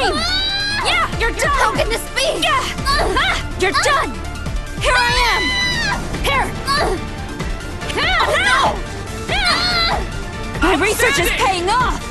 game! Yeah, you're done! You're poking the speed! You're done! Here I am! Here! Oh, no! My research is paying off!